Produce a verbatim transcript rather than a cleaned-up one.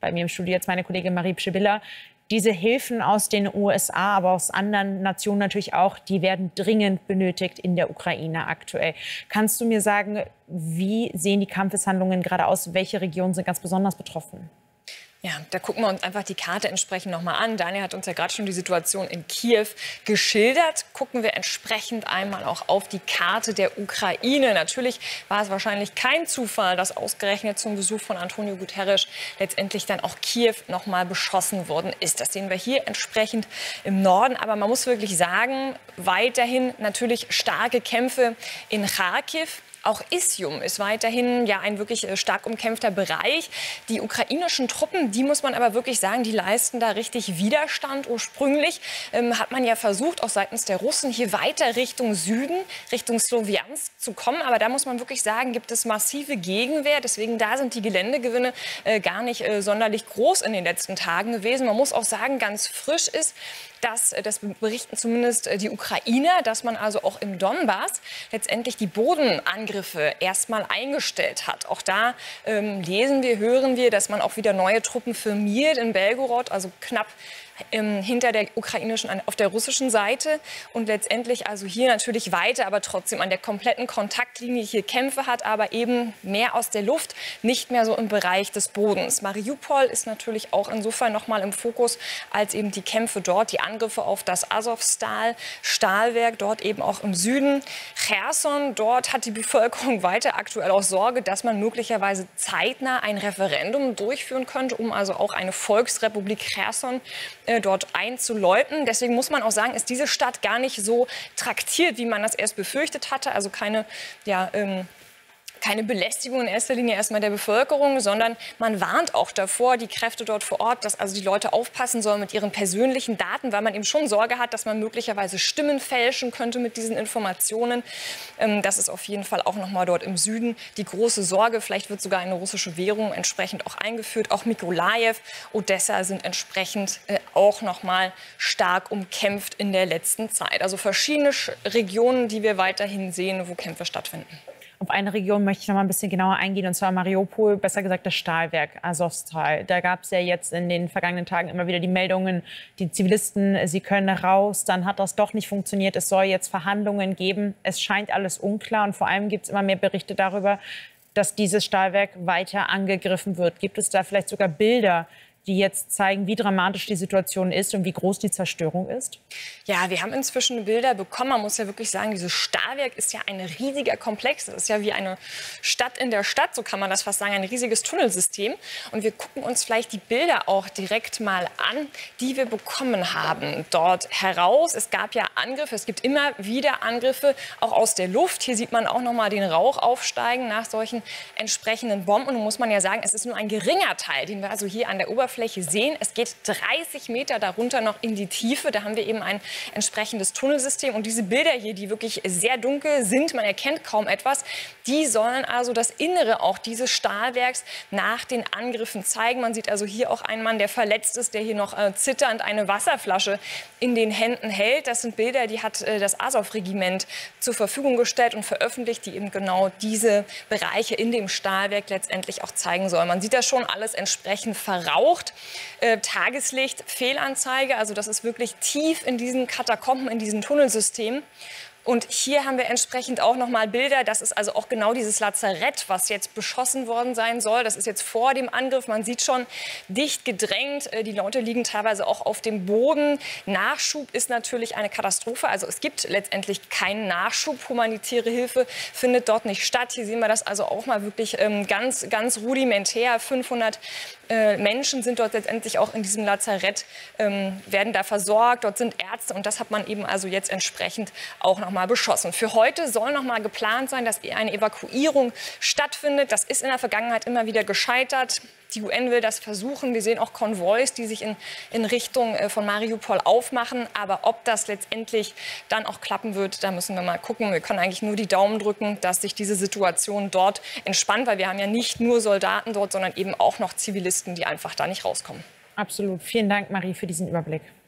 bei mir im Studio jetzt meine Kollegin Marie Pschibbiller. Diese Hilfen aus den U S A, aber aus anderen Nationen natürlich auch, die werden dringend benötigt in der Ukraine aktuell. Kannst du mir sagen, wie sehen die Kampfeshandlungen gerade aus? Welche Regionen sind ganz besonders betroffen? Ja, da gucken wir uns einfach die Karte entsprechend noch mal an. Daniel hat uns ja gerade schon die Situation in Kiew geschildert. Gucken wir entsprechend einmal auch auf die Karte der Ukraine. Natürlich war es wahrscheinlich kein Zufall, dass ausgerechnet zum Besuch von Antonio Guterres letztendlich dann auch Kiew noch mal beschossen worden ist. Das sehen wir hier entsprechend im Norden. Aber man muss wirklich sagen, weiterhin natürlich starke Kämpfe in Charkiw. Auch Isium ist weiterhin ja ein wirklich stark umkämpfter Bereich. Die ukrainischen Truppen, die muss man aber wirklich sagen, die leisten da richtig Widerstand. Ursprünglich ähm, hat man ja versucht, auch seitens der Russen hier weiter Richtung Süden, Richtung Slowiansk zu kommen. Aber da muss man wirklich sagen, gibt es massive Gegenwehr. Deswegen da sind die Geländegewinne äh, gar nicht äh, sonderlich groß in den letzten Tagen gewesen. Man muss auch sagen, ganz frisch ist, dass, das berichten zumindest die Ukrainer, dass man also auch im Donbass letztendlich die Bodenangriffe erstmal eingestellt hat. Auch da ähm, lesen wir, hören wir, dass man auch wieder neue Truppen firmiert in Belgorod, also knapp ähm, hinter der ukrainischen, auf der russischen Seite. Und letztendlich also hier natürlich weiter, aber trotzdem an der kompletten Kontaktlinie hier Kämpfe hat, aber eben mehr aus der Luft, nicht mehr so im Bereich des Bodens. Mariupol ist natürlich auch insofern noch mal im Fokus, als eben die Kämpfe dort, die Angriffe auf das Azovstal Stahlwerk, dort eben auch im Süden. Cherson, dort hat die Bevölkerung weiter aktuell auch Sorge, dass man möglicherweise zeitnah ein Referendum durchführen könnte, um also auch eine Volksrepublik Cherson äh, dort einzuläuten. Deswegen muss man auch sagen, ist diese Stadt gar nicht so traktiert, wie man das erst befürchtet hatte. Also keine, ja, ähm, keine Belästigung in erster Linie erstmal der Bevölkerung, sondern man warnt auch davor, die Kräfte dort vor Ort, dass also die Leute aufpassen sollen mit ihren persönlichen Daten, weil man eben schon Sorge hat, dass man möglicherweise Stimmen fälschen könnte mit diesen Informationen. Ähm, das ist auf jeden Fall auch noch mal dort im Süden die große Sorge. Vielleicht wird sogar eine russische Währung entsprechend auch eingeführt. Auch Mykolajiw, Odessa sind entsprechend äh, auch noch mal stark umkämpft in der letzten Zeit. Also verschiedene Regionen, die wir weiterhin sehen, wo Kämpfe stattfinden. Auf eine Region möchte ich noch mal ein bisschen genauer eingehen, und zwar Mariupol, besser gesagt das Stahlwerk Azovstal. Da gab es ja jetzt in den vergangenen Tagen immer wieder die Meldungen, die Zivilisten, sie können raus. Dann hat das doch nicht funktioniert. Es soll jetzt Verhandlungen geben. Es scheint alles unklar, und vor allem gibt es immer mehr Berichte darüber, dass dieses Stahlwerk weiter angegriffen wird. Gibt es da vielleicht sogar Bilder, die jetzt zeigen, wie dramatisch die Situation ist und wie groß die Zerstörung ist? Ja, wir haben inzwischen Bilder bekommen. Man muss ja wirklich sagen, dieses Stahlwerk ist ja ein riesiger Komplex. Das ist ja wie eine Stadt in der Stadt, so kann man das fast sagen, ein riesiges Tunnelsystem. Und wir gucken uns vielleicht die Bilder auch direkt mal an, die wir bekommen haben dort heraus. Es gab ja Angriffe, es gibt immer wieder Angriffe, auch aus der Luft. Hier sieht man auch noch mal den Rauch aufsteigen nach solchen entsprechenden Bomben. Und nun muss man ja sagen, es ist nur ein geringer Teil, den wir also hier an der Oberfläche sehen. Es geht dreißig Meter darunter noch in die Tiefe. Da haben wir eben ein entsprechendes Tunnelsystem. Und diese Bilder hier, die wirklich sehr dunkel sind, man erkennt kaum etwas, die sollen also das Innere auch dieses Stahlwerks nach den Angriffen zeigen. Man sieht also hier auch einen Mann, der verletzt ist, der hier noch äh, zitternd eine Wasserflasche in den Händen hält. Das sind Bilder, die hat äh, das Azov-Regiment zur Verfügung gestellt und veröffentlicht, die eben genau diese Bereiche in dem Stahlwerk letztendlich auch zeigen sollen. Man sieht das schon alles entsprechend verraucht. Äh, Tageslicht, Fehlanzeige, also das ist wirklich tief in diesen Katakomben, in diesen Tunnelsystemen. Und hier haben wir entsprechend auch noch mal Bilder. Das ist also auch genau dieses Lazarett, was jetzt beschossen worden sein soll. Das ist jetzt vor dem Angriff. Man sieht schon, dicht gedrängt. Die Leute liegen teilweise auch auf dem Boden. Nachschub ist natürlich eine Katastrophe. Also es gibt letztendlich keinen Nachschub. Humanitäre Hilfe findet dort nicht statt. Hier sehen wir das also auch mal wirklich ähm, ganz, ganz rudimentär. fünfhundert äh, Menschen sind dort letztendlich auch in diesem Lazarett, ähm, werden da versorgt. Dort sind Ärzte, und das hat man eben also jetzt entsprechend auch noch mal beschossen. Für heute soll noch mal geplant sein, dass eine Evakuierung stattfindet. Das ist in der Vergangenheit immer wieder gescheitert. Die U N will das versuchen. Wir sehen auch Konvois, die sich in, in Richtung äh, von Mariupol aufmachen. Aber ob das letztendlich dann auch klappen wird, da müssen wir mal gucken. Wir können eigentlich nur die Daumen drücken, dass sich diese Situation dort entspannt, weil wir haben ja nicht nur Soldaten dort, sondern eben auch noch Zivilisten, die einfach da nicht rauskommen. Absolut. Vielen Dank, Marie, für diesen Überblick.